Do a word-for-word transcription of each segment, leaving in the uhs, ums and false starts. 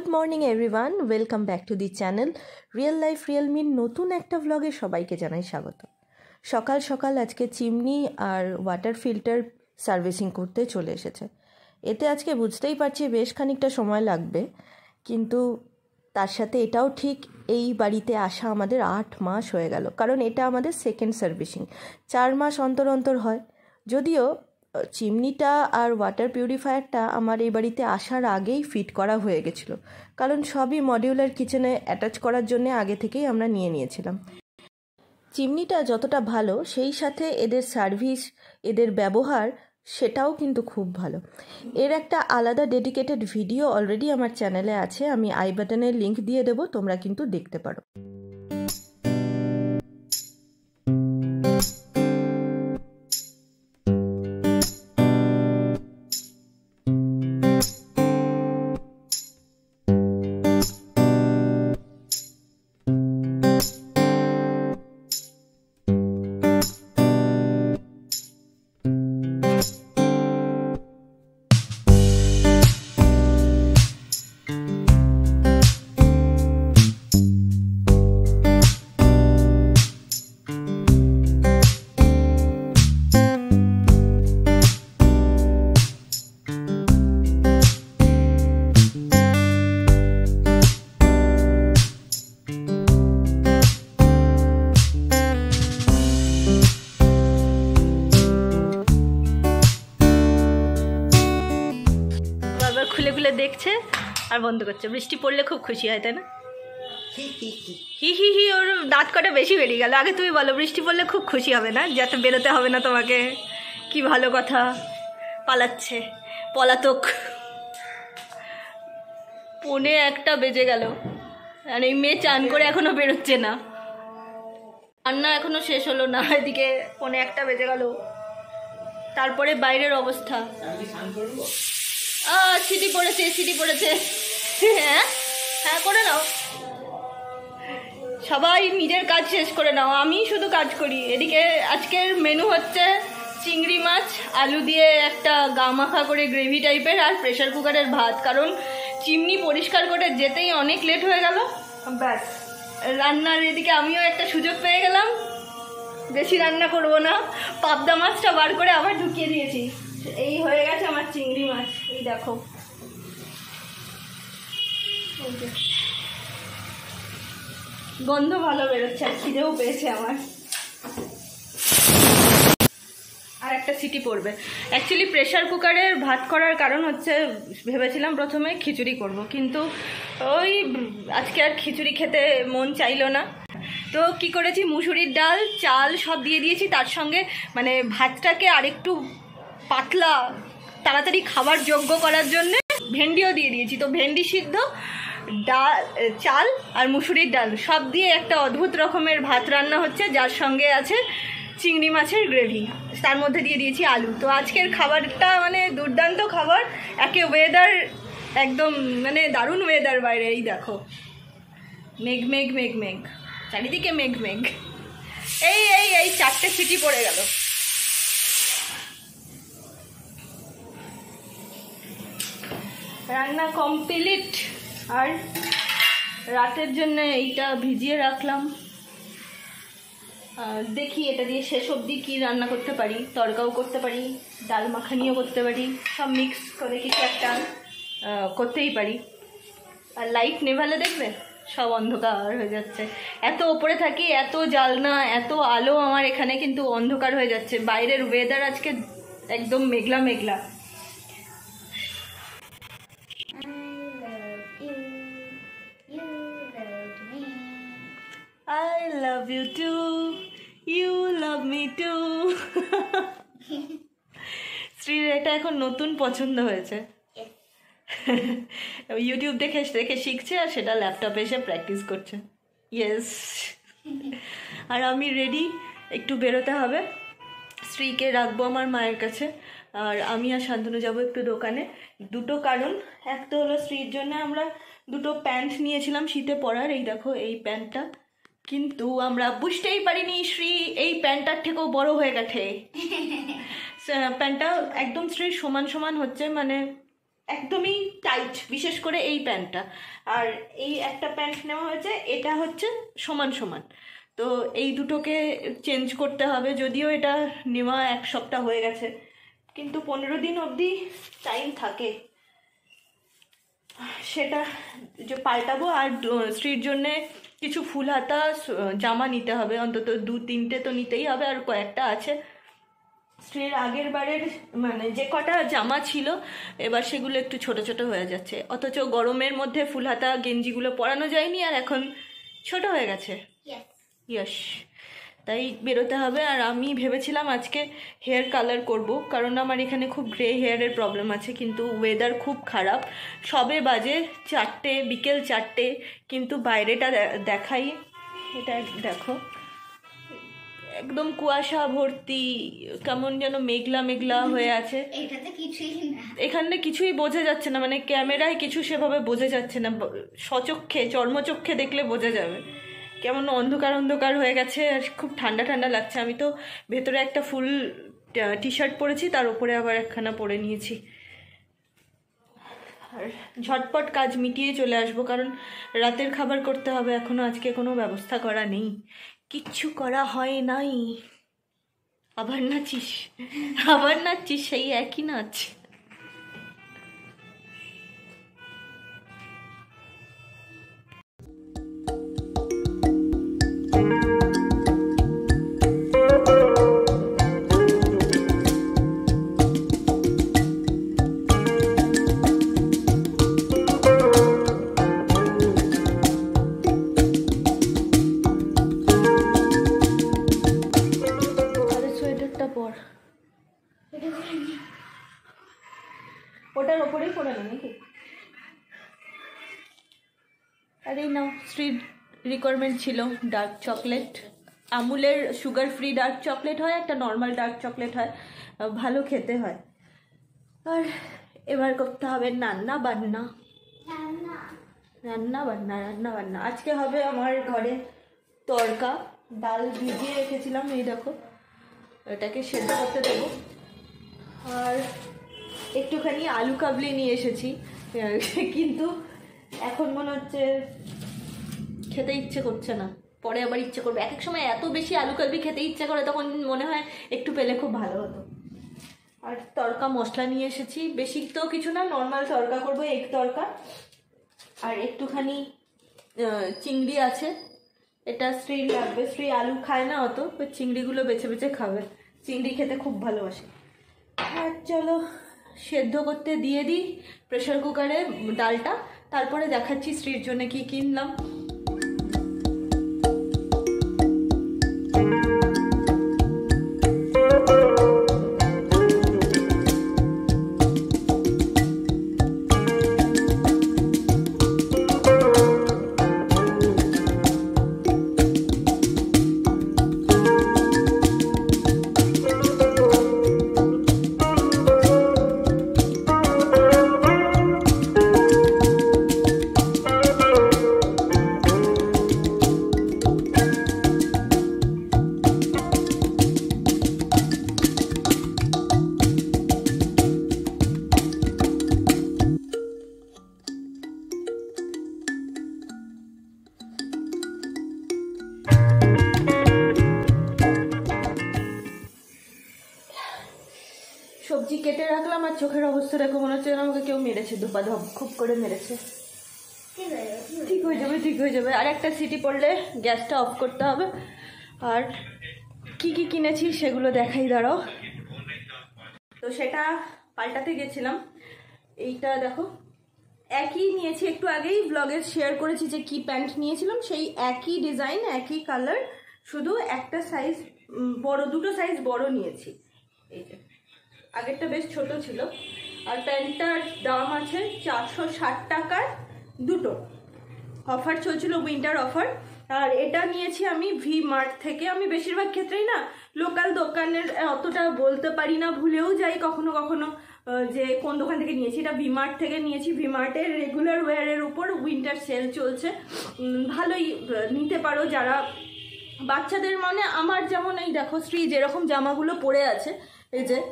Morning everyone, welcome back to the channel real life real mean. নতুন একটা ভ্লগে সবাইকে জানাই স্বাগত। সকাল সকাল আজকে চিমনি আর ওয়াটার ফিল্টার সার্ভিসিং করতে চলে এসেছে। এতে আজকে বুঝতেই পারছি বেশ খানিকটা সময় লাগবে, কিন্তু তার সাথে এটাও ঠিক, এই বাড়িতে আসা আমাদের আট মাস হয়ে গেল, কারণ এটা আমাদের সেকেন্ড সার্ভিসিং। চার মাস অন্তর অন্তর হয়, যদিও চিমনিটা আর ওয়াটার পিউরিফায়ারটা আমার এই বাড়িতে আসার আগেই ফিট করা হয়ে গেছিলো, কারণ সবই মডিউলার কিচেনে অ্যাটাচ করার জন্য আগে থেকেই আমরা নিয়ে নিয়েছিলাম। চিমনিটা যতটা ভালো, সেই সাথে এদের সার্ভিস, এদের ব্যবহার সেটাও কিন্তু খুব ভালো। এর একটা আলাদা ডেডিকেটেড ভিডিও অলরেডি আমার চ্যানেলে আছে, আমি আই বাটনের লিঙ্ক দিয়ে দেবো, তোমরা কিন্তু দেখতে পারো। খুলে খুলে দেখছে আর বন্ধ করছে। বৃষ্টি পড়লে খুব খুশি হয়, তাই না? হি হি হি, ওর দাঁত কটা বেশি বেরিয়ে গেল। আগে তুমি বলো, বৃষ্টি পড়লে খুব খুশি হবে না, যাতে বেরোতে হবে না তোমাকে? কি ভালো কথা, পালাচ্ছে, পলাতক। পৌনে একটা বেজে গেল আর এই মেয়ে চান করে এখনো বেরোচ্ছে না, রান্না এখনো শেষ হলো না, এদিকে পৌনে একটা বেজে গেল। তারপরে বাইরের অবস্থা, আহ সিটি পড়েছে, সিটি পড়েছে। হ্যাঁ হ্যাঁ, করে নাও, সবাই নিজের কাজ শেষ করে নাও, আমি শুধু কাজ করি। এদিকে আজকের মেনু হচ্ছে চিংড়ি মাছ আলু দিয়ে একটা গা মাখা করে গ্রেভি টাইপের, আর প্রেশার কুকারের ভাত, কারণ চিমনি পরিষ্কার করে যেতেই অনেক লেট হয়ে গেল। ব্যাস, রান্নার এদিকে আমিও একটা সুযোগ পেয়ে গেলাম, বেশি রান্না করব না, পাবদা মাছটা বার করে আবার ঢুকিয়ে দিয়েছি। এই হয়ে গেছে আমার চিংড়ি মাছ, এই দেখো। গন্ধ ভালো বেরোচ্ছে আর খিদেও পেয়েছে আমার। আর একটা সিটি পড়বে। অ্যাকচুয়ালি প্রেশার কুকারের ভাত করার কারণ হচ্ছে, ভেবেছিলাম প্রথমে খিচুড়ি করব, কিন্তু ওই আজকে আর খিচুড়ি খেতে মন চাইলো না। তো কি করেছি, মুসুরির ডাল, চাল সব দিয়ে দিয়েছি, তার সঙ্গে মানে ভাতটাকে আরেকটু পাতলা, তাড়াতাড়ি খাবার যোগ্য করার জন্য ভেন্ডিও দিয়ে দিয়েছি। তো ভেন্ডি সিদ্ধ, ডাল, চাল আর মুসুরির ডাল সব দিয়ে একটা অদ্ভুত রকমের ভাত রান্না হচ্ছে, যার সঙ্গে আছে চিংড়ি মাছের গ্রেভি, তার মধ্যে দিয়ে দিয়েছি আলু। তো আজকের খাবারটা মানে দুর্দান্ত খাবার। একে ওয়েদার একদম মানে দারুণ ওয়েদার বাইরে, এই দেখো মেঘ মেঘ মেঘ মেঘ, চারিদিকে মেঘ মেঘ। এই এই এই চারটে সিটি পড়ে গেল। রান্না কমপ্লিট, আর রাতের জন্য এইটা ভিজিয়ে রাখলাম। দেখি এটা দিয়ে শেষ অবধি কী রান্না করতে পারি, তড়কাও করতে পারি, ডাল মাখানিও করতে পারি, সব মিক্স করে কিছু একটা করতেই পারি। আর লাইট নেভালে দেখবে সব অন্ধকার হয়ে যাচ্ছে। এত ওপরে থাকি, এত জানলা, এত আলো আমার এখানে, কিন্তু অন্ধকার হয়ে যাচ্ছে। বাইরের ওয়েদার আজকে একদম মেঘলা মেঘলা। I love you too, you love me too. শ্রীর এটা এখন নতুন পছন্দ হয়েছে, ইউটিউব দেখে দেখে শিখছে, আর সেটা ল্যাপটপে এসে প্র্যাকটিস করছে। ইয়েস। আর আমি রেডি, একটু বেরোতে হবে, শ্রীকে রাখবো আমার মায়ের কাছে, আর আমি আর শান্তনু যাবো একটু দোকানে। দুটো কারণ, এক তো হলো শ্রীর জন্য আমরা দুটো প্যান্ট নিয়েছিলাম শীতে পরার, এই দেখো এই প্যান্টটা, কিন্তু আমরা বুঝতেই পারিনি শ্রী এই প্যান্টটার থেকেও বড় হয়ে গেছে। প্যান্টটা একদম শ্রীর সমান সমান হচ্ছে, মানে একদমই টাইট, বিশেষ করে এই প্যান্টটা। আর এই একটা প্যান্ট নেওয়া হয়েছে, এটা হচ্ছে সমান সমান। তো এই দুটোকে চেঞ্জ করতে হবে, যদিও এটা নেওয়া এক সপ্তাহ হয়ে গেছে, কিন্তু পনেরো দিন অবধি টাইম থাকে, সেটা যে পাল্টাবো। আর স্ত্রীর জন্যে কিছু ফুল হাতা জামা নিতে হবে, অন্তত দু তিনটে তো নিতেই হবে। আর কয়েকটা আছে স্ত্রীর আগের বারের, মানে যে কটা জামা ছিল এবার সেগুলো একটু ছোট ছোট হয়ে যাচ্ছে, অথচ গরমের মধ্যে ফুল হাতা গেঞ্জিগুলো পরানো যায়নি, আর এখন ছোট হয়ে গেছে। ইয়েস, তাই বেরোতে হবে। আর আমি ভেবেছিলাম আজকে হেয়ার কালার করব, কারণ আমার এখানে খুব গ্রে হেয়ারের প্রবলেম আছে, কিন্তু ওয়েদার খুব খারাপ। সবে বাজে চারটে, বিকেল চারটে, কিন্তু বাইরেটা দেখাই, এটা দেখো একদম কুয়াশা ভর্তি, কেমন যেন মেঘলা মেঘলা হয়ে আছে। এখানে কিছুই বোঝা যাচ্ছে না, মানে ক্যামেরায় কিছু সেভাবে বোঝা যাচ্ছে না, স্বচক্ষে চর্মচক্ষে দেখলে বোঝা যাবে। কেমন অন্ধকার অন্ধকার হয়ে গেছে, আর খুব ঠান্ডা ঠান্ডা লাগছে। আমি তো ভেতরে একটা ফুল টি শার্ট পরেছি, তার উপরে আবার একখানা পরে নিয়েছি। আর ঝটপট কাজ মিটিয়ে চলে আসবো, কারণ রাতের খাবার করতে হবে। এখনো আজকে কোনো ব্যবস্থা করা নেই, কিচ্ছু করা হয় নাই। আবার নাচিস, আবার নাচছিস, সেই একই নাচ। ওটার ওপরেই পড়ে না নাকি? আর এই নাও, স্ট্রিট রিকোয়ারমেন্ট ছিল ডার্ক চকলেট। আমুলের সুগার ফ্রি ডার্ক চকলেট হয়, একটা নর্মাল ডার্ক চকলেট হয়, ভালো খেতে হয়। আর এবার করতে হবে রান্না বান্না, রান্না বান্না রান্না বান্না আজকে হবে আমার ঘরে তড়কা। ডাল ভিজিয়ে রেখেছিলাম, এই দেখো, এটাকে সেদ্ধ করতে দেবো। আর একটুখানি আলু কাবলি নিয়ে এসেছি, কিন্তু এখন মনে হচ্ছে খেতে ইচ্ছে করছে না, পরে আবার ইচ্ছে করবে। এক এক সময় এত বেশি আলু কাবলি খেতে ইচ্ছে করে, তখন মনে হয় একটু পেলে খুব ভালো হতো। আর তড়কা মশলা নিয়ে এসেছি, বেশি তো কিছু না, নর্মাল তড়কা করবো, এগ তড়কা। আর একটুখানি চিংড়ি আছে, এটা স্ত্রী লাগবে, স্ত্রী আলু খায় না অত, চিংড়িগুলো বেছে বেছে খাবে, চিংড়ি খেতে খুব ভালোবাসে। আর চলো সেদ্ধ করতে দিয়ে দিই প্রেশার কুকারে ডালটা, তারপরে দেখাচ্ছি স্ত্রীর জন্য কি কিনলাম। সবজি কেটে রাখলাম, আর চোখের অবস্থা দেখো, মনে হচ্ছে আমাকে কেউ মেরেছে, দুপা ধপ খুব করে মেরেছে। ঠিক হয়ে যাবে, ঠিক হয়ে যাবে। আর একটা সিটি পড়লে গ্যাসটা অফ করতে হবে। আর কি কি কিনেছি সেগুলো দেখাই, দাঁড়াও। তো সেটা পাল্টাতে গেছিলাম, এইটা দেখো, একই নিয়েছি, একটু আগেই ব্লগে শেয়ার করেছি যে কি প্যান্ট নিয়েছিলাম, সেই একই ডিজাইন, একই কালার, শুধু একটা সাইজ বড়, দুটো সাইজ বড় নিয়েছি। এই যে আগেরটা বেশ ছোট ছিল। আর প্যান্টটার দাম আছে চারশো ষাট টাকার দুটো, অফার চলছিল, উইন্টার অফার। আর এটা নিয়েছি আমি ভি মার্ট থেকে। আমি বেশিরভাগ ক্ষেত্রেই না লোকাল দোকানের অতটা বলতে পারি না, ভুলেও যাই কখনো কখনো যে কোন দোকান থেকে নিয়েছি। এটা ভি মার্ট থেকে নিয়েছি। ভি মার্টের রেগুলার ওয়্যারের উপর উইন্টার সেল চলছে, ভালোই নিতে পারো যারা বাচ্চাদের, মানে আমার যেমন এই দেখো স্ত্রী যেরকম জামাগুলো পরে আছে, এই যে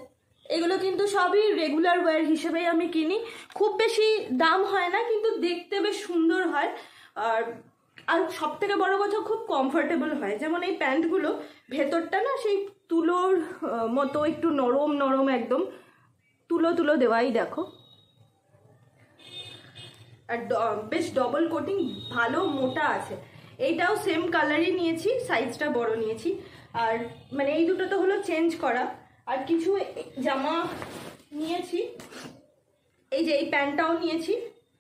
এগুলো কিন্তু সবই রেগুলার ওয়্যার হিসেবেই আমি কিনি, খুব বেশি দাম হয় না কিন্তু দেখতে বেশ সুন্দর হয়, আর আর সব থেকে বড় কথা খুব কমফোর্টেবল হয়। যেমন এই প্যান্টগুলো ভেতরটা না সেই তুলোর মতো একটু নরম নরম, একদম তুলো তুলো দেওয়াই দেখো, আর বেশ ডবল কোটিং, ভালো মোটা আছে। এইটাও সেম কালারই নিয়েছি, সাইজটা বড় নিয়েছি। আর মানে এই দুটো তো হলো চেঞ্জ করা। আর কিছু জামা নিয়েছি, এই যে এই প্যান্টটাও নিয়েছি,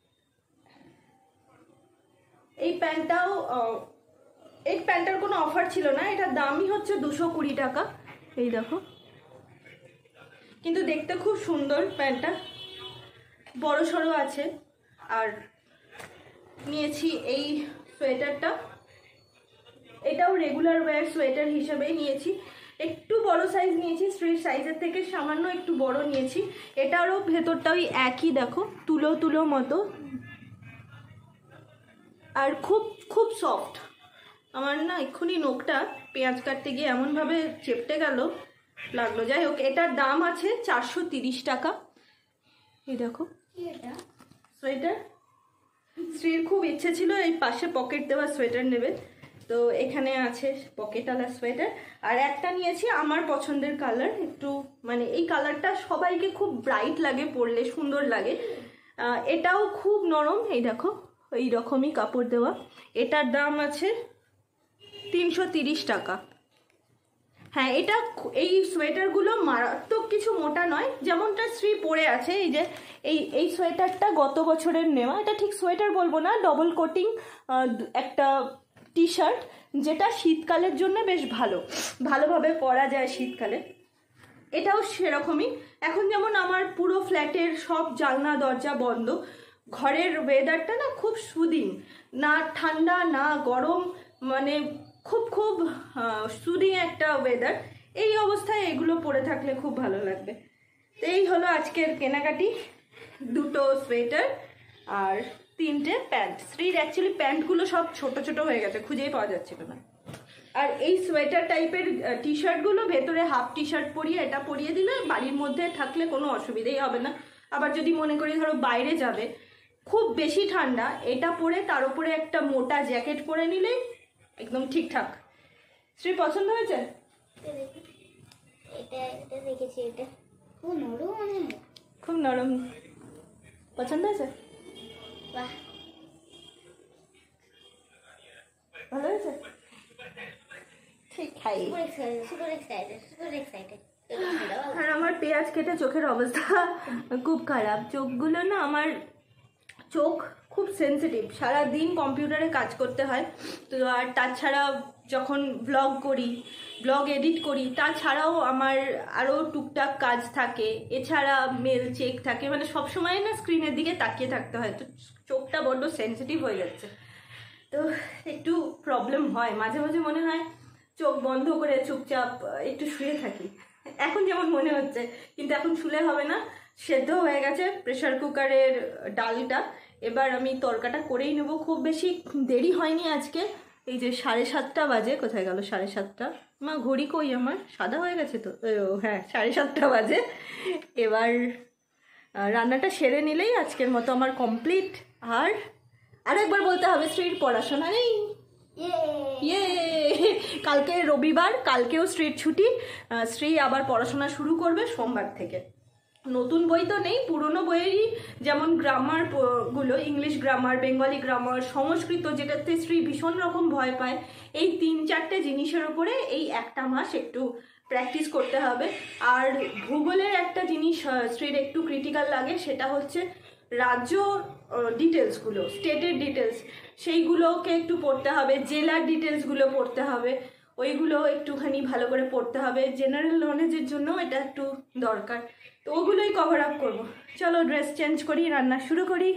এই প্যান্টটাও এই প্যান্টটার কোনো অফার ছিল না, এটার দামই হচ্ছে দুশো কুড়ি টাকা। এই দেখো, কিন্তু দেখতে খুব সুন্দর প্যান্টটা, বড় সড়ো আছে। আর নিয়েছি এই সোয়েটারটা, এটাও রেগুলার ওয়্যার সোয়েটার হিসেবেই নিয়েছি, একটু বড় সাইজ নিয়েছি, স্ট্রেট সাইজের থেকে সামান্য একটু বড় নিয়েছি। এটারও ভেতরটা ওই একই দেখো, তুলো তুলো মতো, আর খুব খুব সফট। আমার না এক্ষুনি নোকটা পেঁয়াজ কাটতে গিয়ে এমনভাবে চেপটে গেল লাগলো। যাই হোক, এটার দাম আছে চারশো তিরিশ টাকা। এই দেখো সোয়েটার, স্ত্রীর খুব ইচ্ছে ছিল এই পাশে পকেট দেওয়া সোয়েটার নেবে, তো এখানে আছে পকেটওয়ালা সোয়েটার। আর একটা নিয়েছি আমার পছন্দের কালার, একটু মানে এই কালারটা সবাইকে খুব ব্রাইট লাগে, পরলে সুন্দর লাগে। এটাও খুব নরম, এই দেখো এই রকমই কাপড় দেওয়া। এটার দাম আছে তিনশো তিরিশ টাকা। হ্যাঁ, এটা এই সোয়েটারগুলো মারাত্মক কিছু মোটা নয়, যেমনটা শ্রী পরে আছে। এই যে এই এই সোয়েটারটা গত বছরের নেওয়া, এটা ঠিক সোয়েটার বলবো না, ডবল কোটিং একটা টি শার্ট, যেটা শীতকালের জন্য বেশ ভালো, ভালোভাবে পরা যায় শীতকালে। এটাও সেরকমই। এখন যেমন আমার পুরো ফ্ল্যাটের সব জানলা দরজা বন্ধ, ঘরের ওয়েদারটা না খুব সুদিং, না ঠান্ডা না গরম, মানে খুব খুব সুদিং একটা ওয়েদার। এই অবস্থায় এগুলো পরে থাকলে খুব ভালো লাগবে। তো এই হলো আজকের কেনাকাটি, দুটো সোয়েটার আর তিনটে প্যান্ট। স্ত্রীর অ্যাকচুয়ালি প্যান্টগুলো সব ছোট ছোট হয়ে গেছে, খুঁজেই পাওয়া যাচ্ছিল না। আর এই সোয়েটার টাইপের টি শার্টগুলো ভেতরে হাফ টি শার্ট পরিয়ে এটা পরিয়ে দিলে বাড়ির মধ্যে থাকলে কোনো অসুবিধাই হবে না। আবার যদি মনে করি ধরো বাইরে যাবে, খুব বেশি ঠান্ডা, এটা পরে তার উপরে একটা মোটা জ্যাকেট পরে নিলেই একদম ঠিকঠাক। শ্রী পছন্দ হয়েছে? এটা এটা দেখেছি, এটা খুব নরম, মানে খুব নরম, পছন্দ হয়েছে? বাহ, ভালো হয়েছে, ঠিক। খাই। Super excited, super excited, super excited. আর আমার পেঁয়াজ কেটে চোখের অবস্থা খুব খারাপ। চোখগুলো না, আমার চোখ খুব সেন্সিটিভ, সারাদিন কম্পিউটারে কাজ করতে হয় তো। আর তাছাড়া যখন ব্লগ করি, ব্লগ এডিট করি, তাছাড়াও আমার আরও টুকটাক কাজ থাকে, এছাড়া মেল চেক থাকে, মানে সবসময় না স্ক্রিনের দিকে তাকিয়ে থাকতে হয়, তো চোখটা বড্ড সেন্সিটিভ হয়ে যাচ্ছে। তো একটু প্রবলেম হয়, মাঝে মাঝে মনে হয় চোখ বন্ধ করে চুপচাপ একটু শুয়ে থাকি, এখন যেমন মনে হচ্ছে। কিন্তু এখন শুলে হবে না, সেদ্ধ হয়ে গেছে প্রেশার কুকারের ডালটা, এবার আমি তরকাটা করেই নেবো। খুব বেশি দেরি হয়নি আজকে, এই যে সাড়ে সাতটা বাজে। কোথায় গেল সাড়ে সাতটা? মা ঘড়ি কই আমার, সাদা হয়ে গেছে তো। ও হ্যাঁ, সাড়ে সাতটা বাজে। এবার রান্নাটা সেরে নিলেই আজকের মতো আমার কমপ্লিট। আর আরেকবার বলতে হবে, স্ত্রীর পড়াশোনা নেই। ইয়ে, কালকে রবিবার, কালকেও স্ট্রিট ছুটি। স্ত্রী আবার পড়াশোনা শুরু করবে সোমবার থেকে। নতুন বই তো নেই, পুরনো বইয়েরই, যেমন গ্রামার গুলো, English grammar, Bengali grammar, Sanskrit, যেটাতে স্ত্রী ভীষণ রকম ভয় পায়, এই তিন চারটে জিনিসের উপরে এই একটা মাস একটু প্র্যাকটিস করতে হবে। আর ভূগোলের একটা জিনিস স্ত্রীর একটু ক্রিটিক্যাল লাগে, সেটা হচ্ছে রাজ্য ডিটেলসগুলো, স্টেটের ডিটেলস, সেইগুলোকে একটু পড়তে হবে, জেলার ডিটেলসগুলো পড়তে হবে, ওইগুলো একটুখানি ভালো করে পড়তে হবে। জেনারেল নলেজের জন্য এটা একটু দরকার, তো ওগুলোই কভার আপ করবো। চলো ড্রেস চেঞ্জ করি, রান্না শুরু করি।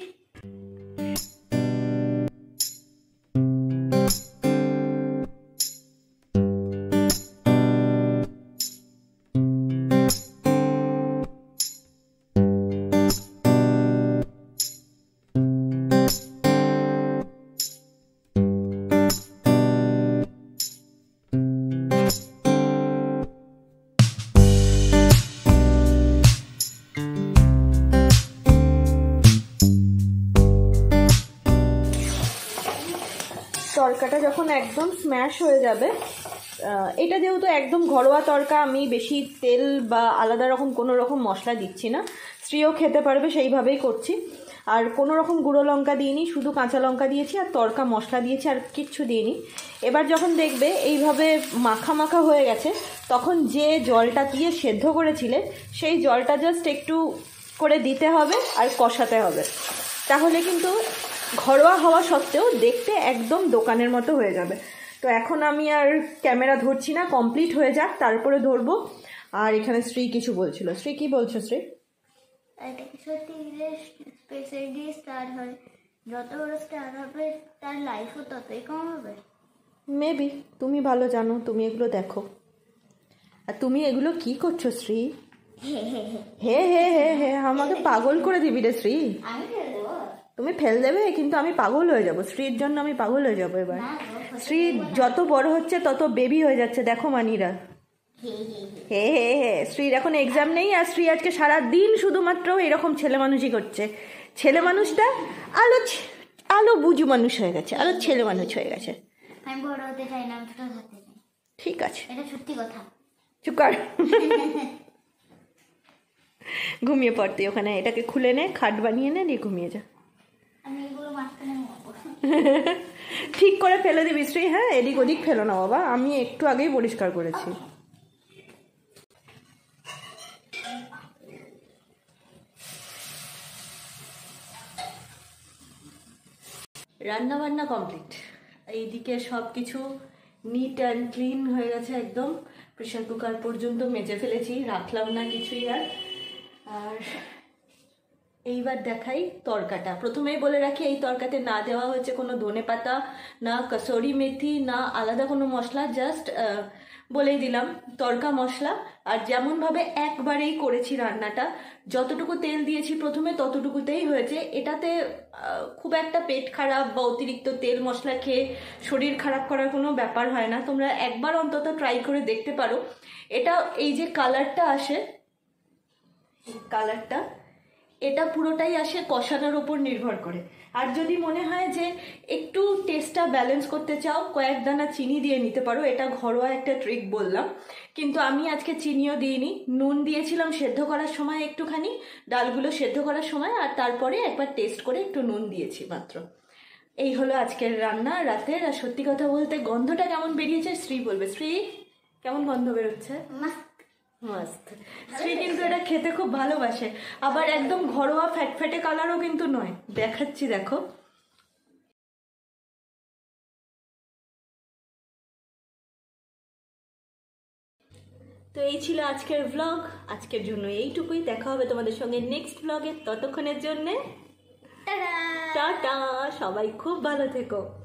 তরকাটা যখন একদম স্ম্যাশ হয়ে যাবে, এটা যেহেতু একদম ঘরোয়া তরকা, আমি বেশি তেল বা আলাদা রকম কোনো রকম মশলা দিচ্ছি না, স্ত্রীও খেতে পারবে সেইভাবেই করছি। আর কোনো রকম গুঁড়ো লঙ্কা দিইনি, শুধু কাঁচা লঙ্কা দিয়েছি আর তরকা মশলা দিয়েছি, আর কিচ্ছু দিইনি। এবার যখন দেখবে এইভাবে মাখা মাখা হয়ে গেছে, তখন যে জলটা দিয়ে সেদ্ধ করেছিলে সেই জলটা জাস্ট একটু করে দিতে হবে আর কষাতে হবে, তাহলে কিন্তু ঘরোয়া হওয়া সত্ত্বেও দেখতে একদম দোকানের মতো হয়ে যাবে। তো এখন আমি আর ক্যামেরা ধরছি না, কমপ্লিট হয়ে যাক তারপরে ধরবো। আর এখানে শ্রী কিছু বলছিল। শ্রী কি বলছো শ্রী? এটা কি সত্যি যে স্পেসের দিয়ে স্টার হয়, যত বড় স্টার হবে তার লাইফও ততই কম হবে? মেবি, তুমি ভালো জানো, তুমি এগুলো দেখো। আর তুমি এগুলো কি করছো শ্রী? হে হে হে হে হে হে হে আমাকে পাগল করে দিবি রে শ্রী। আমি ফেলে দেবো? তুমি ফেল দেবে, কিন্তু আমি পাগল হয়ে যাব শ্রীর জন্য, আমি পাগল হয়ে যাবো এবার। শ্রী যত বড় হচ্ছে তত বেবি হয়ে যাচ্ছে, দেখো মানিরা। হে হে হে হে হে হে শ্রীর এখন এক্সাম নেই, আর শ্রী আজকে সারা দিন শুধুমাত্র এরকম ছেলে মানুষই করছে। ছেলে মানুষটা আলো আলো বুঝু মানুষ হয়ে গেছে, আলো ছেলে মানুষ হয়ে গেছে। আমি বড় হতে চাই না, আমি ছোট থাকতে চাই। ঠিক আছে, এটা সত্যি কথা। চুপ কর। ঘুমিয়ে পড়তে ওখানে, এটাকে খুলে নে, খাট বানিয়ে নে, নিয়ে ঘুমিয়ে যা। আমি এগুলো মাঝখানে ঘুমাবো। ঠিক করে ফেলে দিবি শ্রী, হ্যাঁ এদিক ওদিক ফেলো না বাবা, আমি একটু আগেই পরিষ্কার করেছি। রান্না বান্না কমপ্লিট, এইদিকে সব কিছু নিট অ্যান্ড ক্লিন হয়ে গেছে একদম। প্রেশার কুকার পর্যন্ত মেজে ফেলেছি, রাখলাম না কিছুই আর। আর এইবার দেখাই তরকাটা। প্রথমেই বলে রাখি, এই তরকাতে না দেওয়া হয়েছে কোনো ধনে পাতা, না কসুরি মেথি, না আলাদা কোনো মশলা, জাস্ট বলেই দিলাম তরকা মশলা। আর যেমনভাবে একবারেই করেছি রান্নাটা, যতটুকু তেল দিয়েছি প্রথমে ততটুকুতেই হয়েছে। এটাতে খুব একটা পেট খারাপ বা অতিরিক্ত তেল মশলা খেয়ে শরীর খারাপ করার কোনো ব্যাপার হয় না। তোমরা একবার অন্তত ট্রাই করে দেখতে পারো। এটা এই যে কালারটা আসে, কালারটা এটা পুরোটাই আসে কষানোর ওপর নির্ভর করে। আর যদি মনে হয় যে একটু টেস্টটা ব্যালেন্স করতে চাও, কয়েক দানা চিনি দিয়ে নিতে পারো, এটা ঘরোয়া একটা ট্রিক বললাম। কিন্তু আমি আজকে চিনিও দিইনি, নুন দিয়েছিলাম সেদ্ধ করার সময় একটুখানি, ডালগুলো সেদ্ধ করার সময়, আর তারপরে একবার টেস্ট করে একটু নুন দিয়েছি মাত্র। এই হলো আজকের রান্না রাতের। আর সত্যি কথা বলতে গন্ধটা কেমন বেরিয়েছে শ্রী বলবে। শ্রী কেমন গন্ধ বেরোচ্ছে? মস্ত। শ্রী কিন্তু এটা খেতে খুব ভালোবাসে, আবার একদম ঘরোয়া ফ্যাটফ্যাটে কালারও কিন্তু নয়, দেখাচ্ছি দেখো। তো এই ছিল আজকের ব্লগ, আজকের জন্য এইটুকুই। দেখা হবে তোমাদের সঙ্গে নেক্সট ব্লগে, ততক্ষণের জন্যে টাটা। সবাই খুব ভালো থেকো।